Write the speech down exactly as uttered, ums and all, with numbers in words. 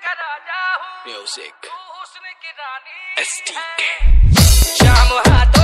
का राजा हूँ, म्यूजिक तू हुस्न की रानी एस टी है। शाम हाथों